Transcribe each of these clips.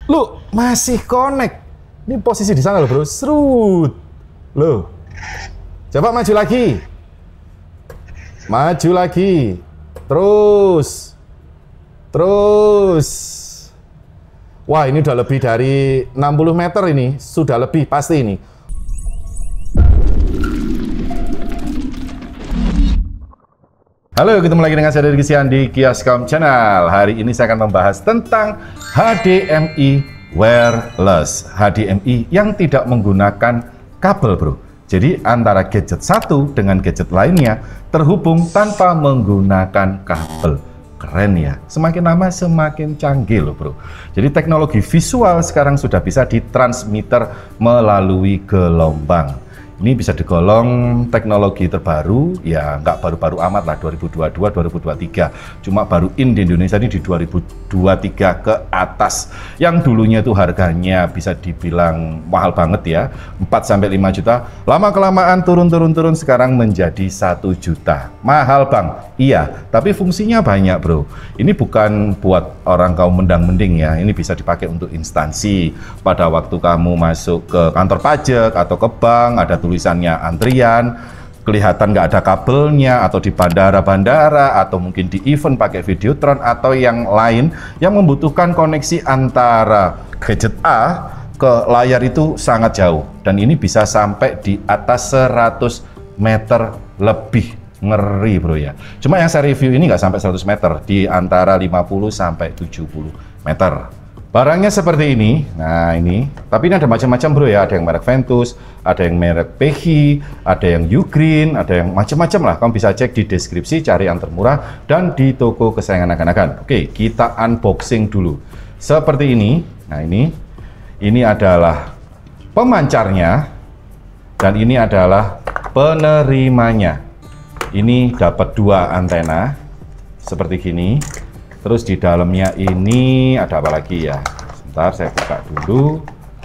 Lu masih connect. Ini posisi di sana loh bro. Serut. Loh. Coba maju lagi. Maju lagi. Terus. Terus. Wah, ini udah lebih dari 60 meter ini. Sudah lebih pasti ini. Halo, ketemu lagi dengan saya Deddy Kisian di Kiascom Channel. Hari ini saya akan membahas tentang HDMI wireless. HDMI yang tidak menggunakan kabel, bro. Jadi antara gadget satu dengan gadget lainnya terhubung tanpa menggunakan kabel. Keren ya, semakin lama semakin canggih loh bro. Jadi teknologi visual sekarang sudah bisa ditransmitter melalui gelombang. Ini bisa digolong teknologi terbaru, ya nggak baru-baru amat lah, 2022-2023. Cuma baru in di Indonesia ini di 2023 ke atas. Yang dulunya itu harganya bisa dibilang mahal banget ya, 4-5 juta. Lama-kelamaan turun, sekarang menjadi 1 juta. Mahal bang? Iya, tapi fungsinya banyak bro. Ini bukan buat orang kaum mendang-mending ya, ini bisa dipakai untuk instansi. Pada waktu kamu masuk ke kantor pajak atau ke bank, ada tulisannya antrian, kelihatan nggak ada kabelnya, atau di bandara-bandara, atau mungkin di event pakai Videotron, atau yang lain yang membutuhkan koneksi antara gadget A ke layar itu sangat jauh. Dan ini bisa sampai di atas 100 meter lebih. Ngeri bro ya. Cuma yang saya review ini nggak sampai 100 meter, di antara 50 sampai 70 meter. Barangnya seperti ini. Nah ini, tapi ini ada macam-macam bro ya. Ada yang merek Ventus, ada yang merek Pehi, ada yang Ugreen, ada yang macam-macam lah. Kamu bisa cek di deskripsi, cari yang termurah dan di toko kesayangan akan-akan. Oke, kita unboxing dulu. Seperti ini. Nah ini adalah pemancarnya dan ini adalah penerimanya. Ini dapat 2 antena seperti gini. Terus di dalamnya ini ada apa lagi ya? Sebentar saya buka dulu.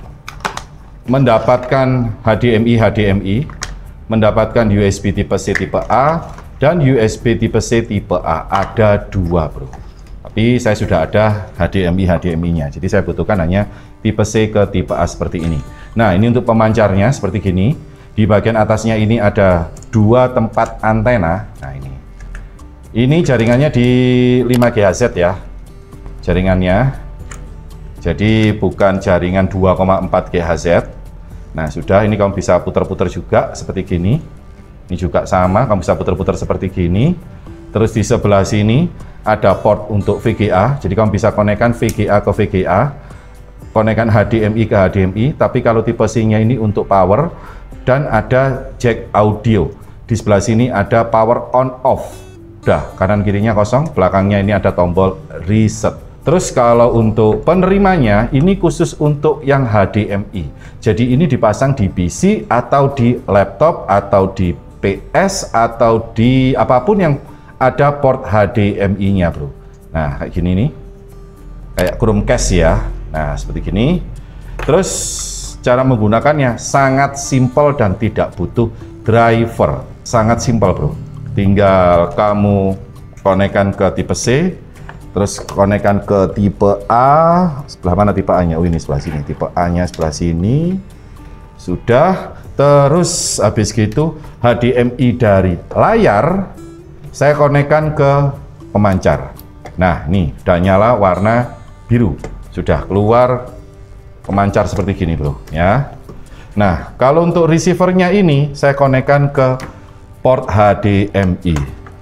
Mendapatkan HDMI, mendapatkan USB tipe C tipe A dan USB tipe C tipe A. Ada 2 bro. Tapi saya sudah ada HDMI-nya. Jadi saya butuhkan hanya tipe C ke tipe A seperti ini. Nah ini untuk pemancarnya seperti gini. Di bagian atasnya ini ada 2 tempat antena. Nah ini jaringannya di 5 GHz ya, jaringannya. Jadi bukan jaringan 2,4 GHz. Nah sudah, ini kamu bisa putar-putar juga seperti gini. Ini juga sama, kamu bisa putar-putar seperti gini. Terus di sebelah sini ada port untuk VGA. Jadi kamu bisa konekkan VGA ke VGA, konekkan HDMI ke HDMI. Tapi kalau tipe C-nya ini untuk power. Dan ada jack audio. Di sebelah sini ada power on off. Udah, kanan kirinya kosong, belakangnya ini ada tombol reset. Terus kalau untuk penerimanya, ini khusus untuk yang HDMI. Jadi ini dipasang di PC atau di laptop atau di PS atau di apapun yang ada port HDMI-nya bro. Nah kayak gini nih, kayak Chromecast ya. Nah seperti gini. Terus cara menggunakannya sangat simpel dan tidak butuh driver. Sangat simpel bro. Tinggal kamu konekkan ke tipe C, terus konekkan ke tipe A. Sebelah mana tipe A-nya? Oh ini sebelah sini. Tipe A-nya sebelah sini. Sudah. Terus habis gitu HDMI dari layar saya konekkan ke pemancar. Nah nih udah nyala warna biru. Sudah keluar pemancar seperti gini bro ya. Nah kalau untuk receivernya ini saya konekkan ke port HDMI.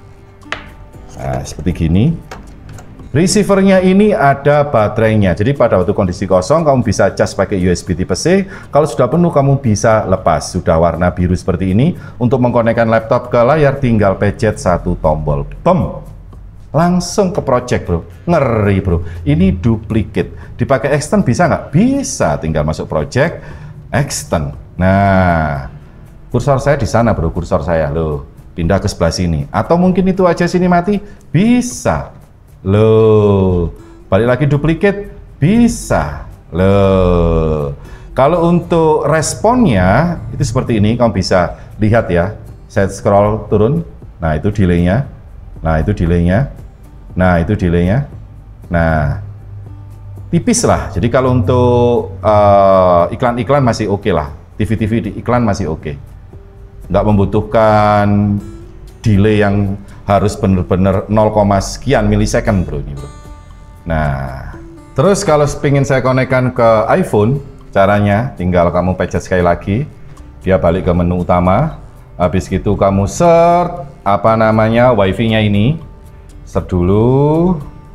Nah seperti gini. Receivernya ini ada baterainya. Jadi pada waktu kondisi kosong kamu bisa cas pakai USB tipe C. Kalau sudah penuh kamu bisa lepas. Sudah warna biru seperti ini. Untuk mengkonekkan laptop ke layar tinggal pencet 1 tombol. Bum. Langsung ke project bro. Ngeri bro. Ini duplicate. Dipakai extend bisa nggak? Bisa. Tinggal masuk project, extend. Nah, kursor saya di sana bro. Kursor saya loh. Pindah ke sebelah sini. Atau mungkin itu aja sini mati. Bisa. Loh. Balik lagi duplicate. Bisa. Loh. Kalau untuk responnya itu seperti ini. Kamu bisa lihat ya. Saya scroll turun. Nah itu delaynya. Nah itu delaynya. Nah itu delaynya. Nah tipis lah. Jadi kalau untuk iklan-iklan masih oke lah. TV-TV di iklan masih oke. Nggak membutuhkan delay yang harus benar-benar 0, sekian milisecond bro ini bro. Nah, terus kalau pengen saya konekkan ke iPhone, caranya tinggal kamu pencet sekali lagi, dia balik ke menu utama. Habis gitu kamu search apa namanya wifi-nya ini, search dulu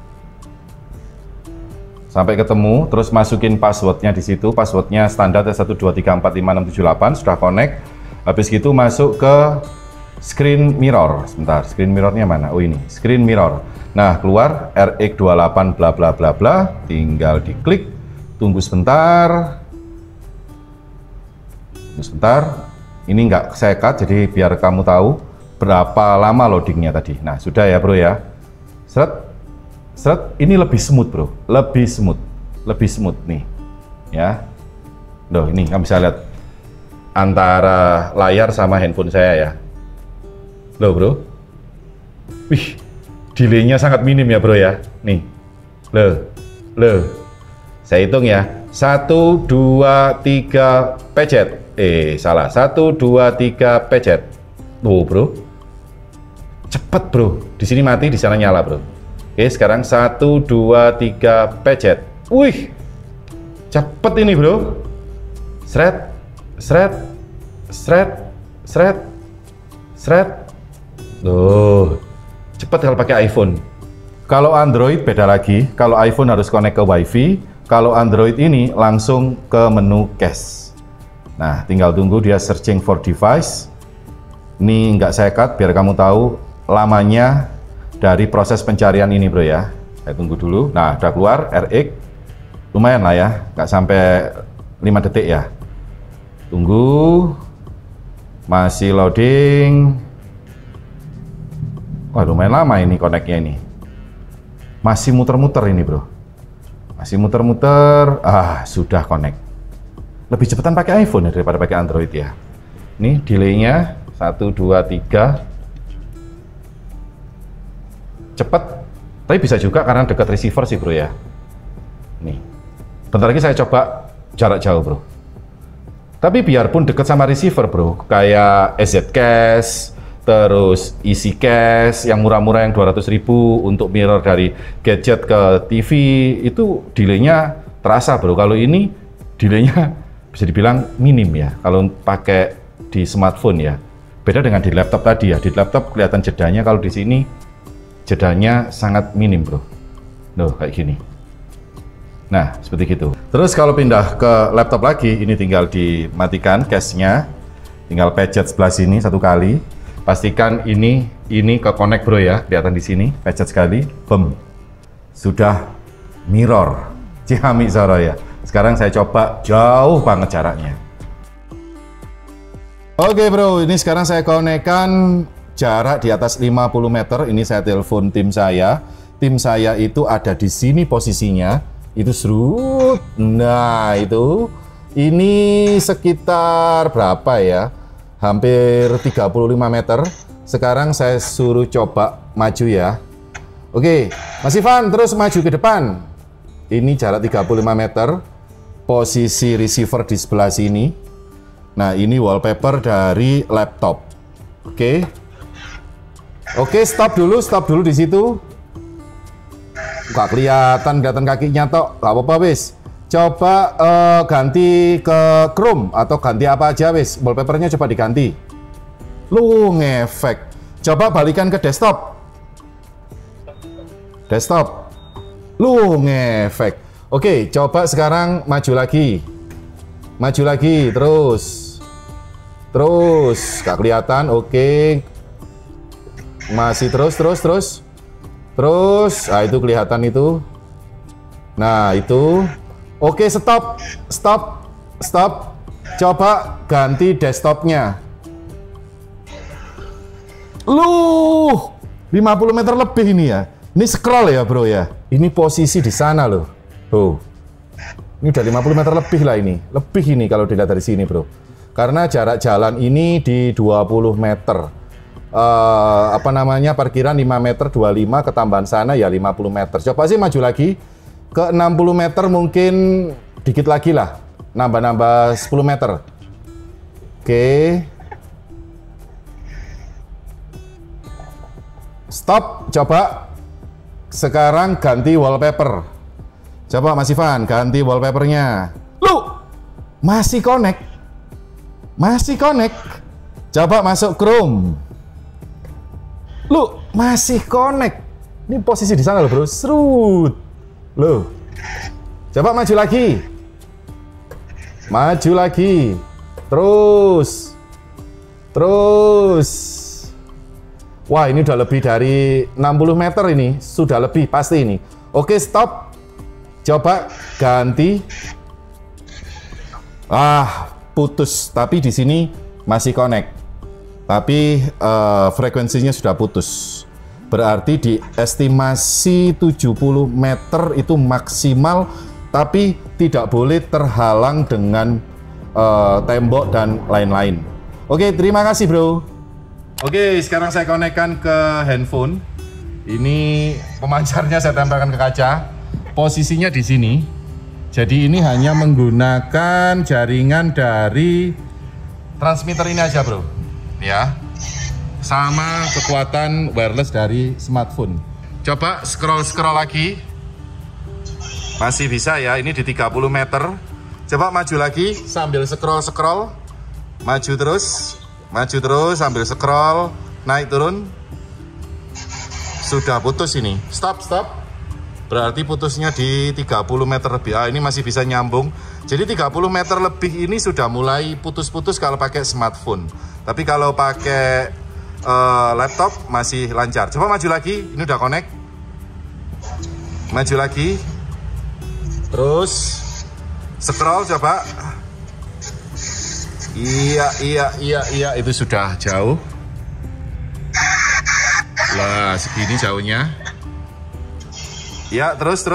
sampai ketemu, terus masukin passwordnya di situ. Passwordnya standar 123456778, sudah connect. Habis gitu masuk ke screen mirror. Sebentar, screen mirrornya mana? Oh ini, screen mirror. Nah, keluar RX28 bla bla bla bla, tinggal diklik, tunggu sebentar. Tunggu sebentar. Ini nggak saya cut, jadi biar kamu tahu berapa lama loadingnya tadi. Nah, sudah ya bro ya. Seret, ini lebih smooth bro, lebih smooth nih, ya. Loh, ini kamu bisa lihat antara layar sama handphone saya ya. Loh bro, wih, delaynya sangat minim ya bro ya. Nih, loh, saya hitung ya, 1, 2, 3, pencet. Salah, 1, 2, 3, pencet. Tuh bro, cepet bro. Di sini mati, di sana nyala bro. Oke, sekarang 1, 2, 3, pencet. Wih, cepet ini bro. Sret. Loh, cepet kalau pakai iPhone. Kalau Android beda lagi. Kalau iPhone harus connect ke WiFi. Kalau Android ini langsung ke menu cache. Nah, tinggal tunggu dia searching for device. Ini nggak saya cut biar kamu tahu lamanya dari proses pencarian ini bro ya. Saya tunggu dulu. Nah, udah keluar RX. Lumayan lah ya, nggak sampai 5 detik ya. Tunggu. Masih loading. Wah, lumayan lama ini connect-nya ini. Masih muter-muter ini bro. Masih muter-muter. Sudah connect. Lebih cepetan pakai iPhone ya daripada pakai Android ya. Ini delaynya 1, 2, 3. Cepet, tapi bisa juga karena dekat receiver sih bro ya. Nih, bentar lagi saya coba jarak jauh bro. Tapi biarpun dekat sama receiver bro, kayak SZ Cache, terus Easy Cache yang murah-murah yang 200.000 untuk mirror dari gadget ke TV, itu delaynya terasa bro. Kalau ini delaynya bisa dibilang minim ya, kalau pakai di smartphone ya. Beda dengan di laptop tadi ya, di laptop kelihatan jedanya, kalau di sini jedanya sangat minim bro. Loh, kayak gini. Nah, seperti itu. Terus kalau pindah ke laptop lagi, ini tinggal dimatikan cache-nya. Tinggal pencet sebelah sini satu kali. Pastikan ini ke connect bro ya, kelihatan di sini. Pencet sekali, boom. Sudah mirror. Ciamik Zoro ya. Sekarang saya coba jauh banget jaraknya. Oke bro, ini sekarang saya konekkan jarak di atas 50 meter. Ini saya telepon tim saya. Tim saya itu ada di sini posisinya. Itu serut. Nah itu. Ini sekitar berapa ya? Hampir 35 meter. Sekarang saya suruh coba maju ya. Oke, Mas Ivan terus maju ke depan. Ini jarak 35 meter. Posisi receiver di sebelah sini. Nah, ini wallpaper dari laptop. Oke. Oke, stop dulu di situ. Nggak kelihatan kakinya tok. Nggak apa-apa wis. Coba ganti ke Chrome atau ganti apa aja wis. Wallpapernya coba diganti. Lu ngefek. Coba balikan ke desktop. Desktop. Lu ngefek. Oke, coba sekarang maju lagi. Maju lagi, terus. Gak kelihatan, oke. Masih terus. Nah, itu kelihatan itu. Nah, itu. Oke, stop. Coba ganti desktopnya. 50 meter lebih ini ya. Ini scroll ya, bro ya. Ini posisi di sana loh. Tuh. Ini udah 50 meter lebih lah ini. Lebih ini kalau dilihat dari sini, bro. Karena jarak jalan ini di 20 meter. Parkiran 5 meter 25, ketambahan sana ya 50 meter. Coba sih maju lagi. ke 60 meter mungkin dikit lagi lah, nambah 10 meter. Oke. Stop, coba. Sekarang ganti wallpaper. Coba Mas Ivan, ganti wallpapernya. Lu, masih connect. Masih connect. Coba masuk Chrome. Lu, masih connect. Ini posisi di sana loh bro, serut. Loh, coba maju lagi. Maju lagi. Terus. Wah, ini udah lebih dari 60 meter ini, sudah lebih pasti ini. Oke, stop. Coba ganti. Putus, tapi di sini masih connect. Tapi frekuensinya sudah putus. Berarti di estimasi 70 meter itu maksimal, tapi tidak boleh terhalang dengan tembok dan lain-lain. Oke, terima kasih bro. Oke, sekarang saya konekkan ke handphone. Ini pemancarnya saya tempelkan ke kaca. Posisinya di sini. Jadi ini hanya menggunakan jaringan dari transmitter ini aja, bro. Ya. Sama kekuatan wireless dari smartphone. Coba scroll sampai masih bisa ya, ini di 30 meter. Coba maju lagi sambil scroll. Maju terus sambil scroll, naik turun. Sudah putus ini. Stop. Berarti putusnya di 30 meter lebih. Ini masih bisa nyambung. Jadi 30 meter lebih ini sudah mulai putus-putus kalau pakai smartphone. Tapi kalau pakai laptop masih lancar. Coba maju lagi, ini udah connect. Maju lagi. Terus scroll coba. Iya, itu sudah jauh. Lah, segini jauhnya. Ya, terus.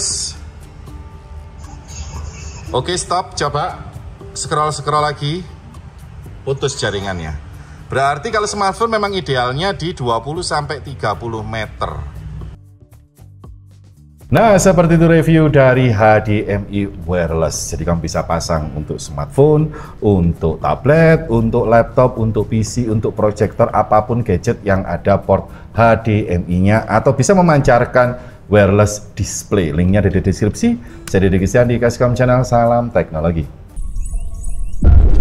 Oke, stop, coba. Scroll lagi. Putus jaringannya. Berarti kalau smartphone memang idealnya di 20-30 meter. Nah, seperti itu review dari HDMI wireless. Jadi kamu bisa pasang untuk smartphone, untuk tablet, untuk laptop, untuk PC, untuk proyektor, apapun gadget yang ada port HDMI-nya, atau bisa memancarkan wireless display. Linknya ada di deskripsi. Saya Deddy Kristian di Kaskom Channel. Salam teknologi.